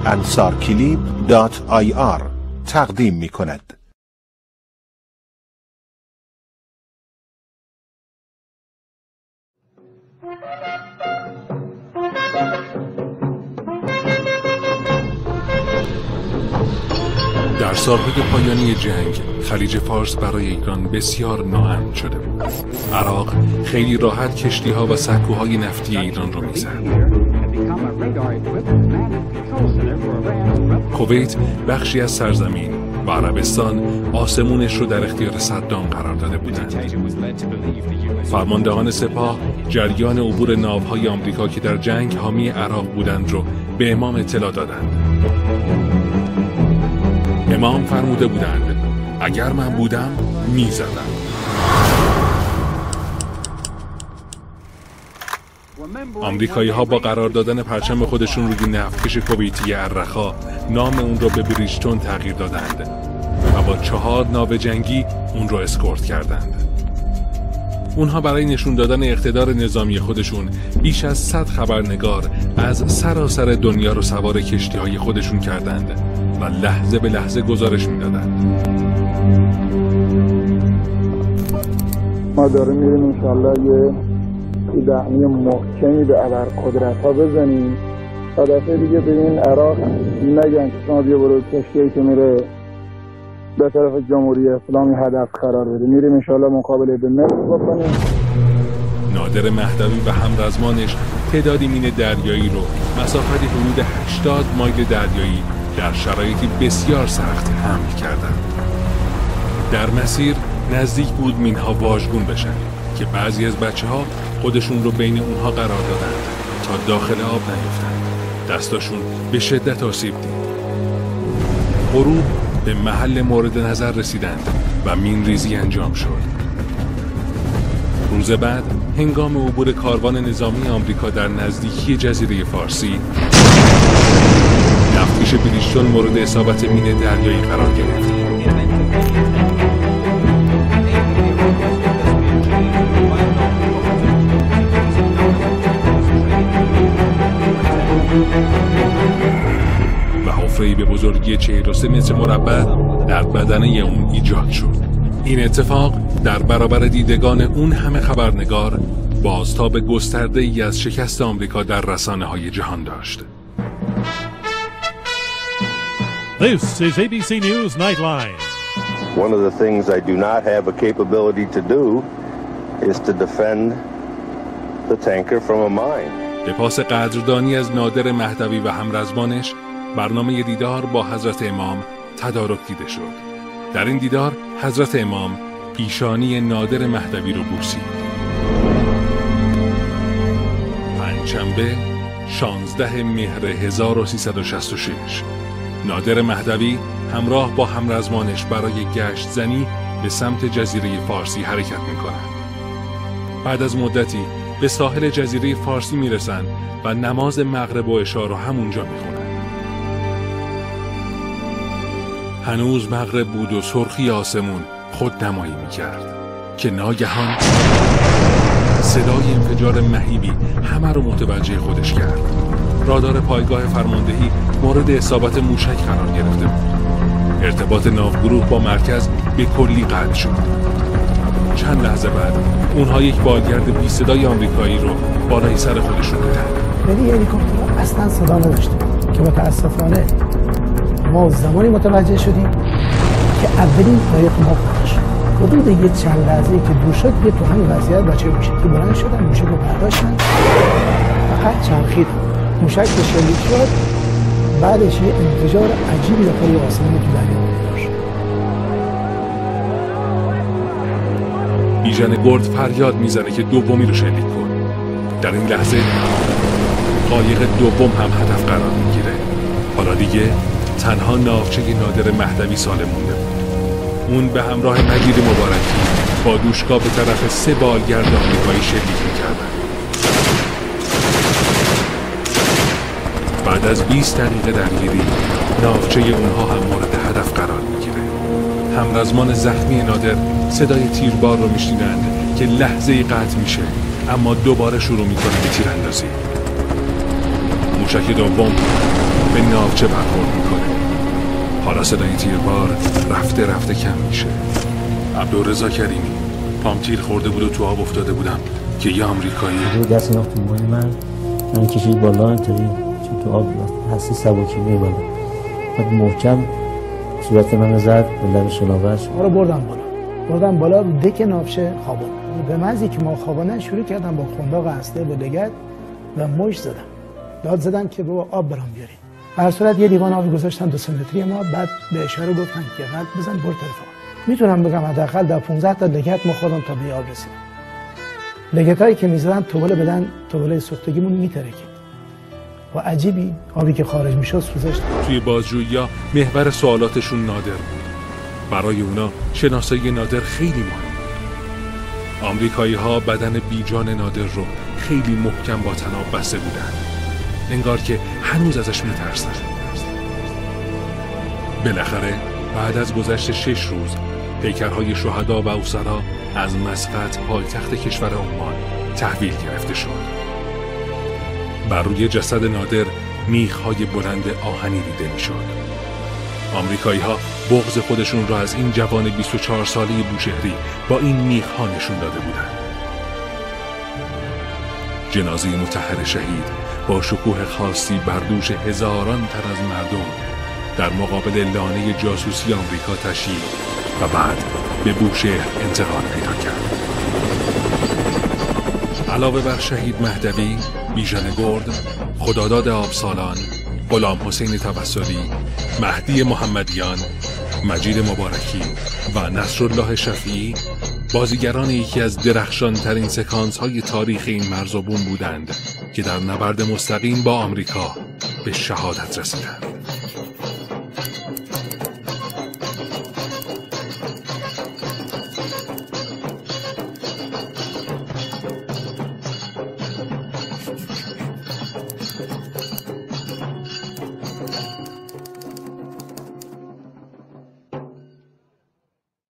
ansarclip.ir تقدیم می کند. در سالهای پایانی جنگ خلیج فارس برای ایران بسیار ناامن شده بود. عراق خیلی راحت کشتی‌ها و سکوهای نفتی ایران رو می‌زد. کویت بخشی از سرزمین و عربستان آسمونش رو در اختیار صدام قرار داده بودند. فرماندهان سپاه جریان عبور ناوهای آمریکا که در جنگ حامی عراق بودند رو به امام اطلاع دادند. امام فرموده بودند اگر من بودم میزدم. آمریکایی ها با قرار دادن پرچم خودشون روی نفتکش کویتی الرخا نام اون را به بریجتون تغییر دادند و با 4 ناو جنگی اون را اسکورت کردند. اونها برای نشون دادن اقتدار نظامی خودشون بیش از 100 خبرنگار از سراسر دنیا رو سوار کشتی‌های خودشون کردند و لحظه به لحظه گزارش میدادند. ما داریم میریم انشالله یه دهمی محکمی به ابرقدرت ها بزنیم تا دفعه دیگه به این عراق نگن که شما بیا برو کشتی‌ای که میره به طرف جمهوری اسلامی هدف قرار بده. میریم انشالله مقابله به مصر بکنیم. نادر مهدوی و همرزمانش تعدادی مین دریایی رو مسافتی حدود 80 مایل دریایی در شرایطی بسیار سخت حمل کردند. در مسیر نزدیک بود مینها واژگون بشن که بعضی از بچه‌ها خودشون رو بین اونها قرار دادند تا داخل آب نیفتند. دستاشون به شدت آسیب دید. غروب به محل مورد نظر رسیدند و مین ریزی انجام شد. روز بعد هنگام عبور کاروان نظامی آمریکا در نزدیکی جزیره فارسی نفتکش بریجتون مورد اصابت مین دریایی قرار گرفت. و حفره‌ای به بزرگی 43 متر مربع در بدنه اون ایجاد شد. این اتفاق در برابر دیدگان اون همه خبرنگار بازتاب گسترده‌ای از شکست آمریکا در رسانه‌های جهان داشت. This is ABC News Nightline. One of the things I do not have a capability to do is to defend the tanker from a mine. به پاس قدردانی از نادر مهدوی و همرزمانش برنامه دیدار با حضرت امام تدارک دیده شد. در این دیدار حضرت امام پیشانی نادر مهدوی رو بوسید. پنجشنبه 16 مهر 1366 نادر مهدوی همراه با همرزمانش برای گشت زنی به سمت جزیره فارسی حرکت می‌کنند. بعد از مدتی به ساحل جزیره فارسی میرسند و نماز مغرب و عشا رو همونجا میخونند. هنوز مغرب بود و سرخی آسمون خود نمایی میکرد که ناگهان صدای انفجار مهیبی همه رو متوجه خودش کرد. رادار پایگاه فرماندهی مورد اصابت موشک قرار گرفته بود. ارتباط ناوگروه با مرکز به کلی قطع شد. چند لحظه بعد اونها یک بالگرد بی صدای آمریکایی رو بالای سر خودشون دیدن. ولی هلیکوپتر اصلا صدا نداشتیم که متاسفانه ما زمانی متوجه شدیم که اولین قایق ما خودش حدود یک چند لحظه که دور شد یه تو همین وضعیت بچه موشکی بلند شدن، موشک رو برداشتن، فقط چرخید، موشک به شلیک شد. بعدش یه انفجار عجیبی داخل آسمون تو دریا داشت. بیژن گرد فریاد میزنه که دومی رو شلیک کن. در این لحظه قایق دوم هم هدف قرار میگیره. حالا دیگه تنها ناوچه نادر مهدوی سالم مونده بود. اون به همراه مجید مبارکی با دوشکا به طرف 3 بالگرد آمریکایی شلیک میکردن. بعد از 20 دقیقه درگیری ناوچه اونها هم مورد هدف قرار میگیره. همرزمان زخمی نادر صدای تیربار رو میشنیدند که لحظه‌ای قطع میشه اما دوباره شروع میکنه به تیراندازی. موشک دوم به ناوچه برخورد میکنه. حالا صدای تیربار رفته کم میشه. عبدالرضا کریمی، پام تیر خورده بود و تو آب افتاده بودم که یه آمریکایی دست انداخت تو موی من کشید بالا، اینطوری چون تو آب هستی سبکی میای بالا، بعد محکم صورت من زد به لب شناورش. ما رو بردم بالا دک ناوچه خوابان. به محضی که ما خوابانه شروع کردم با خنداق هسته به لگد و مشت زدم. داد زدم که بابا آب برام بیارید. به هر صورت یه لیوان آب گذاشتن 2 متری ما، بعد به اشاره گفتن که قلب بزن برو تلفن. میتونم بگم حداقل در 15 تا لگد ما خودم تا به آب رسیدم. لگدهایی که میزدن توبله بدن، توبله سوختگیمون میترکید و عجیبی آبی که خارج میشد سوزش داد. توی بازجویی‌ها محور سوالاتشون نادر بود. برای اونا شناسایی نادر خیلی مهم. آمریکایی‌ها بدن بیجان نادر رو خیلی محکم با طناب بسته بودن، انگار که هنوز ازش میترسن. بالاخره بعد از گذشت 6 روز پیکرهای شهدا و اسرا از مسقط پایتخت کشور عمان تحویل گرفته شد. بر روی جسد نادر میخ‌های بلند آهنی دیده میشد. آمریکایی‌ها بغض خودشون را از این جوان 24 ساله بوشهری با این میخ‌ها نشون داده بودند. جنازه مطهر شهید با شکوه خاصی بر دوش هزاران تن از مردم در مقابل لانه جاسوسی آمریکا تشییع و بعد به بوشهر انتقال پیدا کرد. علاوه بر شهید مهدوی، بیژن گرد، خداداد آبسالان، غلام حسین توسلی، مهدی محمدیان، مجید مبارکی و نصرالله شفیعی بازیگران یکی از درخشان ترین سکانس های تاریخ این مرز و بوم بودند که در نبرد مستقیم با آمریکا به شهادت رسیدند.